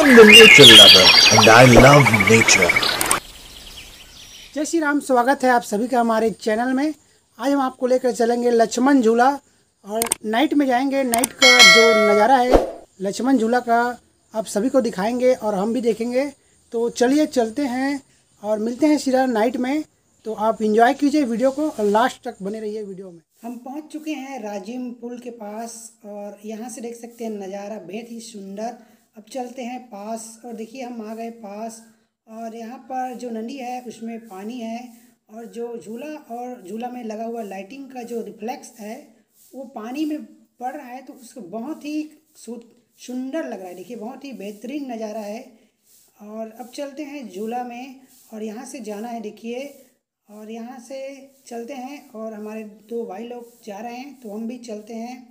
am the nature lover and I love nature. जय श्री राम। स्वागत है आप सभी का हमारे चैनल में। आज हम आपको लेकर चलेंगे लक्ष्मण झूला और नाइट में जाएंगे। नाइट का जो नज़ारा है लक्ष्मण झूला का आप सभी को दिखाएंगे और हम भी देखेंगे। तो चलिए चलते हैं और मिलते हैं सीधा नाइट में। तो आप एंजॉय कीजिए वीडियो को और लास्ट तक बने रहिए वीडियो में। हम पहुंच चुके हैं राजिम पुल के पास और यहाँ से देख सकते हैं नज़ारा बेहद ही सुंदर। अब चलते हैं पास और देखिए हम आ गए पास और यहाँ पर जो नदी है उसमें पानी है और जो झूला में लगा हुआ लाइटिंग का जो रिफ्लेक्स है वो पानी में पड़ रहा है तो उसको बहुत ही सुंदर लग रहा है। देखिए बहुत ही बेहतरीन नज़ारा है। और अब चलते हैं झूला में और यहाँ से जाना है देखिए। और यहाँ से चलते हैं और हमारे दो भाई लोग जा रहे हैं तो हम भी चलते हैं।